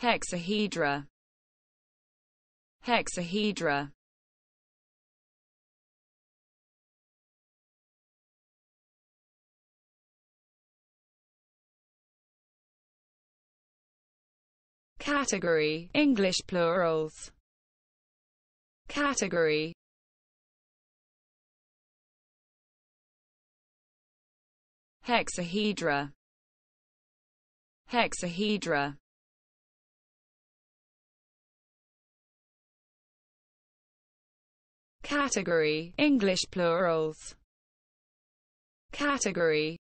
Hexahedra. Hexahedra. Category, English plurals. Category. Hexahedra. Hexahedra. Category, English plurals. Category.